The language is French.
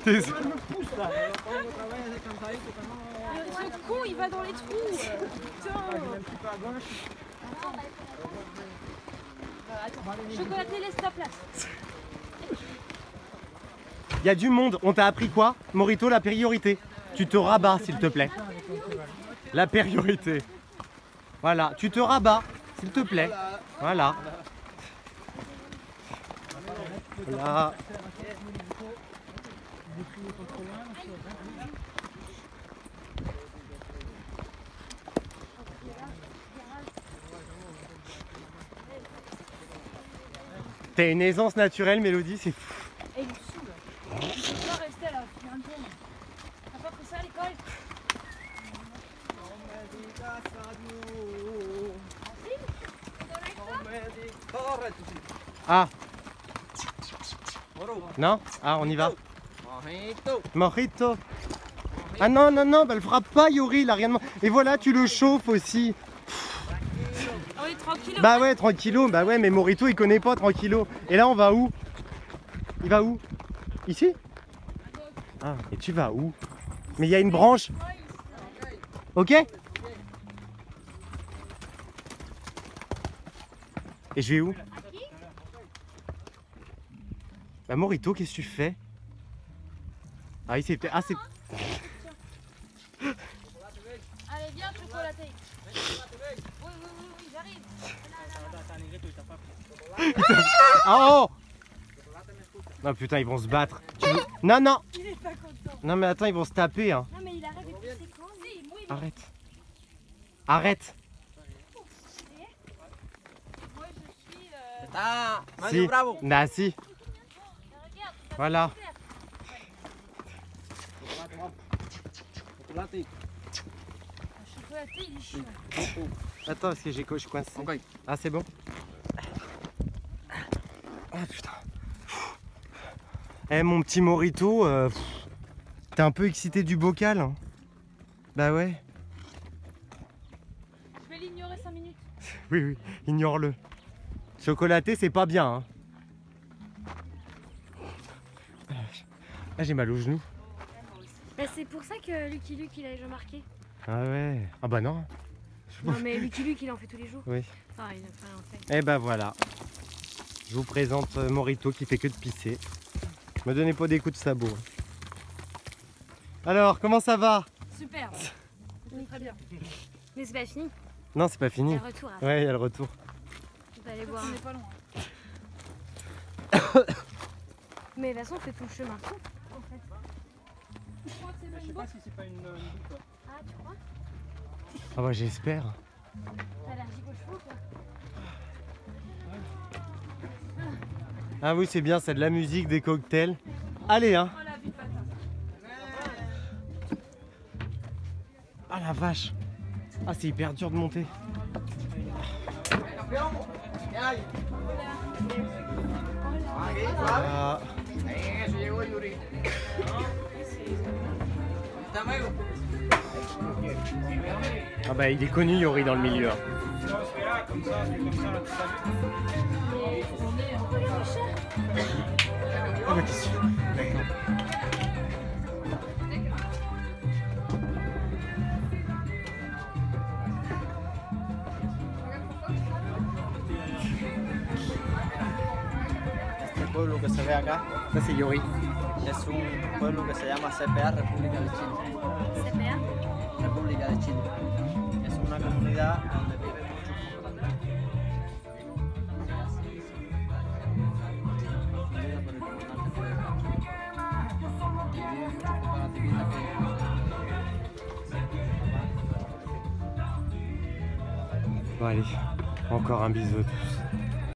Ce con, il va dans les trous. Putain. Chocolaté, laisse ta place. Il y a du monde. On t'a appris quoi? Morito, la priorité. Tu te rabats, s'il te plaît. La priorité. Voilà, tu te rabats, s'il te plaît. Voilà. Voilà. T'as une aisance naturelle, Mélodie, c'est fou. Et il me saoule. Je peux pas rester là, il y a un tour. T'as pas pris ça à l'école? Ah. Non? Ah, on y va. Mojito. Ah non, non, non, bah, elle frappe pas, Yori, il a rien de... Et voilà, tu le chauffes aussi. Ah oui, tranquille. Bah ouais, tranquillo, bah ouais, mais Morito, il connaît pas tranquillo. Et là, on va où? Il va où? Ici? Ah, et tu vas où? Mais il y a une branche. Ok? Et je vais où? Bah Morito, qu'est-ce que tu fais? Ah, il s'est peut-être... Ah, c'est... Allez, viens, chocolaté. Oui, j'arrive. Oh! Non, putain, ils vont se battre. Non, non! Il est pas content. Non, mais attends, ils vont se taper, hein. Non, mais il arrête de pousser quand? Arrête. Arrête. Moi, je suis... Ah, Si. Mario Bravo. Nah, si. Regarde, Voilà. Chocolaté. le chocolaté, il est chiant. Attends, parce que je suis coincé. Ok. Ah, c'est bon? Ah, putain. Eh, mon petit Morito, t'es un peu excité du bocal, hein? Bah ouais. Je vais l'ignorer 5 minutes. Oui, oui, ignore-le. Chocolaté, c'est pas bien, hein. Ah, j'ai mal au genou. Bah, c'est pour ça que Lucky Luke il a déjà marqué. Ah ouais. Ah bah non. Non mais Lucky Luke il en fait tous les jours. Oui. Enfin il en fait. Eh ben voilà. Je vous présente Morito qui fait que de pisser. Me donnez pas des coups de sabot. Alors, comment ça va? Super. Très bien. Mais c'est pas fini. Non, c'est pas Il y fini. a le retour. Hein. Ouais, il y a le retour. On va aller boire. On n'est pas loin. Mais de toute façon on fait tout le chemin. En fait. Je crois que c'est Je sais pas si c'est pas une boucle. Ah tu crois? Ah bah j'espère. T'as allergique aux chevaux quoi? Ah oui, c'est bien, c'est de la musique, des cocktails. Allez, hein. Oh la vie de patate. Ah la vache. Ah, c'est hyper dur de monter. Ah. Ah bah il est connu Yori dans le milieu. Ah bah qu'est-ce que Este pueblo que se ve acá ça c'est Yori. es un pueblo que se llama CPA, República de Chile. CPA? República de Chile. Es una comunidad donde vive mucho chocolate. Bon allez, encore un bisou à tous.